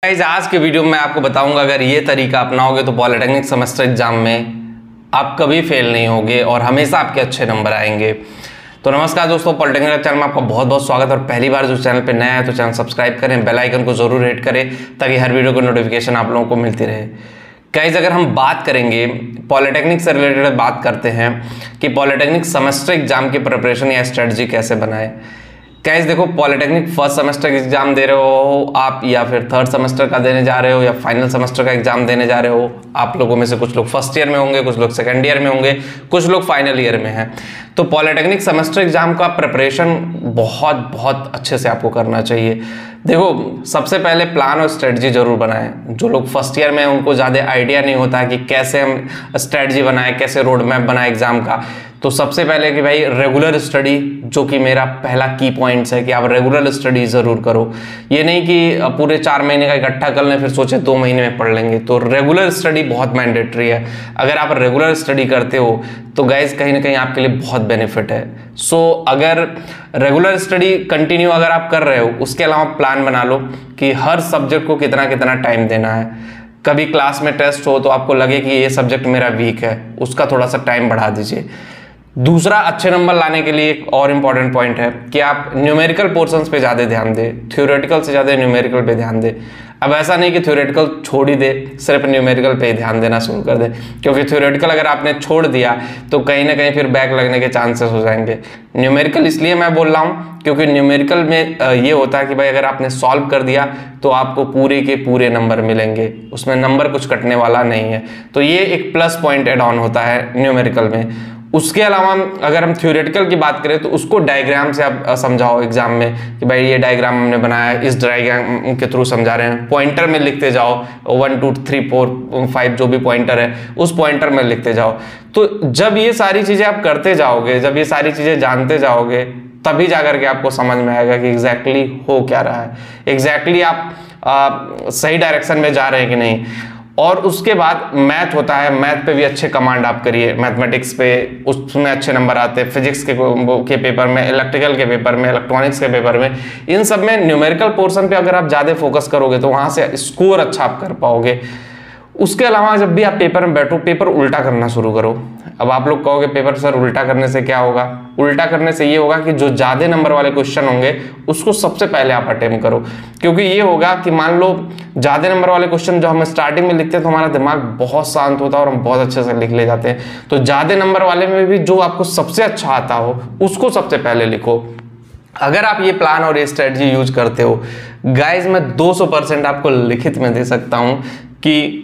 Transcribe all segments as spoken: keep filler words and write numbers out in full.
Guys आज के video में आपको बताऊंगा अगर ये तरीका अपनाओगे तो पॉलिटेक्निक सेमेस्टर एग्जाम में आप कभी फेल नहीं होगे और हमेशा आपके अच्छे नंबर आएंगे। तो नमस्कार दोस्तों, पॉलिटेक्निक चैनल में आपका बहुत बहुत स्वागत है और पहली बार जो चैनल पे नया है तो चैनल सब्सक्राइब करें, बेल आइकन को जरूर हिट करें ताकि हर वीडियो को नोटिफिकेशन आप लोगों को मिलती रहे। गाइस अगर हम बात करेंगे पॉलिटेक्निक से रिलेटेड बात करते हैं कि पॉलिटेक्निक सेमेस्टर एग्जाम की प्रिपरेशन या स्ट्रेटजी कैसे बनाए। गाइस देखो, पॉलिटेक्निक फर्स्ट सेमेस्टर का एग्जाम दे रहे हो आप या फिर थर्ड सेमेस्टर का देने जा रहे हो या फाइनल सेमेस्टर का एग्जाम देने जा रहे हो, आप लोगों में से कुछ लोग फर्स्ट ईयर में होंगे, कुछ लोग सेकंड ईयर में होंगे, कुछ लोग फाइनल ईयर में हैं। तो पॉलिटेक्निक सेमेस्टर एग्जाम का प्रिपरेशन बहुत बहुत अच्छे से आपको करना चाहिए। देखो, सबसे पहले प्लान और स्ट्रेटजी जरूर बनाएं। जो लोग फर्स्ट ईयर में हैं उनको ज़्यादा आइडिया नहीं होता है कि कैसे हम स्ट्रेटजी बनाएं, कैसे रोड मैप बनाएं एग्जाम का। तो सबसे पहले कि भाई रेगुलर स्टडी, जो कि मेरा पहला की पॉइंट्स है कि आप रेगुलर स्टडी ज़रूर करो। ये नहीं कि पूरे चार महीने का इकट्ठा कर लें फिर सोचे दो महीने में पढ़ लेंगे। तो रेगुलर स्टडी बहुत मैंडेटरी है। अगर आप रेगुलर स्टडी करते हो तो गाइज कहीं ना कहीं आपके लिए बहुत बेनिफिट है। सो so, अगर रेगुलर स्टडी कंटिन्यू अगर आप कर रहे हो, उसके अलावा प्लान बना लो कि हर सब्जेक्ट को कितना कितना टाइम देना है। कभी क्लास में टेस्ट हो तो आपको लगे कि ये सब्जेक्ट मेरा वीक है, उसका थोड़ा सा टाइम बढ़ा दीजिए। दूसरा, अच्छे नंबर लाने के लिए एक और इम्पॉर्टेंट पॉइंट है कि आप न्यूमेरिकल पोर्शंस पे ज़्यादा ध्यान दें, थ्योरेटिकल से ज़्यादा न्यूमेरिकल पे ध्यान दें। अब ऐसा नहीं कि थ्योरेटिकल छोड़ ही दे, सिर्फ न्यूमेरिकल पे ही ध्यान देना शुरू कर दे, क्योंकि थ्योरेटिकल अगर आपने छोड़ दिया तो कहीं ना कहीं फिर बैक लगने के चांसेस हो जाएंगे। न्यूमेरिकल इसलिए मैं बोल रहा हूँ क्योंकि न्यूमेरिकल में ये होता है कि भाई अगर आपने सॉल्व कर दिया तो आपको पूरे के पूरे नंबर मिलेंगे, उसमें नंबर कुछ कटने वाला नहीं है। तो ये एक प्लस पॉइंट एड ऑन होता है न्यूमेरिकल में। उसके अलावा अगर हम थ्योरेटिकल की बात करें तो उसको डायग्राम से आप समझाओ एग्जाम में कि भाई ये डायग्राम हमने बनाया, इस डायग्राम के थ्रू समझा रहे हैं। पॉइंटर में लिखते जाओ, one two three four five जो भी पॉइंटर है उस पॉइंटर में लिखते जाओ। तो जब ये सारी चीज़ें आप करते जाओगे, जब ये सारी चीज़ें जानते जाओगे, तभी जाकर के आपको समझ में आएगा कि एग्जैक्टली हो क्या रहा है, एग्जैक्टली आप आ, सही डायरेक्शन में जा रहे हैं कि नहीं। और उसके बाद मैथ होता है, मैथ पे भी अच्छे कमांड आप करिए। मैथमेटिक्स पे उसमें अच्छे नंबर आते हैं, फिजिक्स के के पेपर में, इलेक्ट्रिकल के पेपर में, इलेक्ट्रॉनिक्स के पेपर में। इन सब में न्यूमेरिकल पोर्शन पे अगर आप ज़्यादा फोकस करोगे तो वहाँ से स्कोर अच्छा आप कर पाओगे। उसके अलावा जब भी आप पेपर में बैठो, पेपर उल्टा करना शुरू करो। अब आप लोग कहोगे पेपर सर उल्टा करने से क्या होगा? उल्टा करने से ये होगा कि जो ज़्यादा नंबर वाले क्वेश्चन होंगे उसको सबसे पहले आप अटेम्प्ट करो, क्योंकि ये होगा कि मान लो ज़्यादा नंबर वाले क्वेश्चन जो हम स्टार्टिंग में लिखते हैं तो हमारा दिमाग बहुत शांत होता है और हम बहुत अच्छे से लिख ले जाते हैं। तो ज़्यादा नंबर वाले में भी जो आपको सबसे अच्छा आता हो उसको सबसे पहले लिखो। अगर आप ये प्लान और ये स्ट्रेटजी यूज करते हो गाइज, मैं दो सौ परसेंट आपको लिखित में दे सकता हूँ कि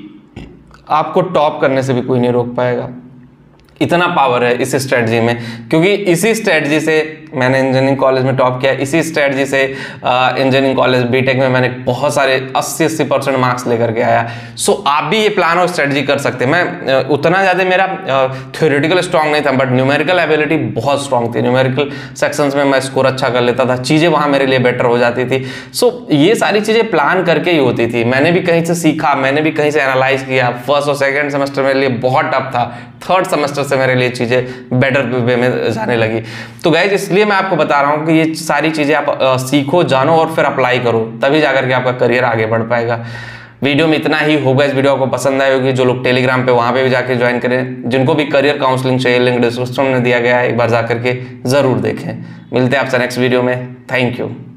आपको टॉप करने से भी कोई नहीं रोक पाएगा। इतना पावर है इस स्ट्रेटजी में, क्योंकि इसी स्ट्रेटजी से मैंने इंजीनियरिंग कॉलेज में टॉप किया, इसी स्ट्रेटजी से इंजीनियरिंग कॉलेज बीटेक में मैंने बहुत सारे अस्सी अस्सी परसेंट मार्क्स लेकर के आया। सो आप भी ये प्लान और स्ट्रेटजी कर सकते हैं। मैं उतना ज़्यादा मेरा थ्योरेटिकल स्ट्रॉन्ग नहीं था, बट न्यूमेरिकल एबिलिटी बहुत स्ट्रॉन्ग थी। न्यूमेरिकल सेक्शंस में मैं स्कोर अच्छा कर लेता था, चीज़ें वहाँ मेरे लिए बेटर हो जाती थी। सो ये सारी चीज़ें प्लान करके ही होती थी। मैंने भी कहीं से सीखा, मैंने भी कहीं से एनालाइज किया। फर्स्ट और सेकेंड सेमेस्टर मेरे लिए बहुत टफ था, थर्ड सेमेस्टर से मेरे लिए चीज़ें बेटर वे में जाने लगी। तो गाइज इसलिए मैं आपको बता रहा हूँ कि ये सारी चीज़ें आप आ, सीखो, जानो और फिर अप्लाई करो, तभी जाकर के आपका करियर आगे बढ़ पाएगा। वीडियो में इतना ही होगा। इस वीडियो को पसंद आई होगी, जो लोग टेलीग्राम पे वहाँ पे भी जाके ज्वाइन करें, जिनको भी करियर काउंसलिंग चाहिए लिंक डिस्क्रिप्शन में दिया गया है, एक बार जाकर के ज़रूर देखें। मिलते हैं आपसे नेक्स्ट वीडियो में। Thank you.